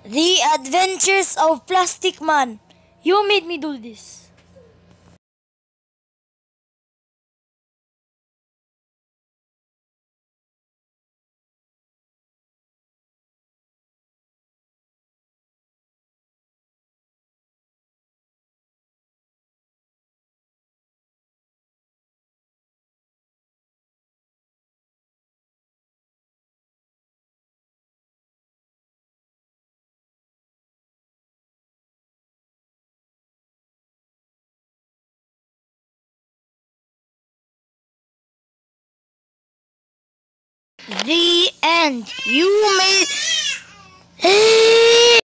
The Adventures of Plastic Man. You made me do this. The end. You made.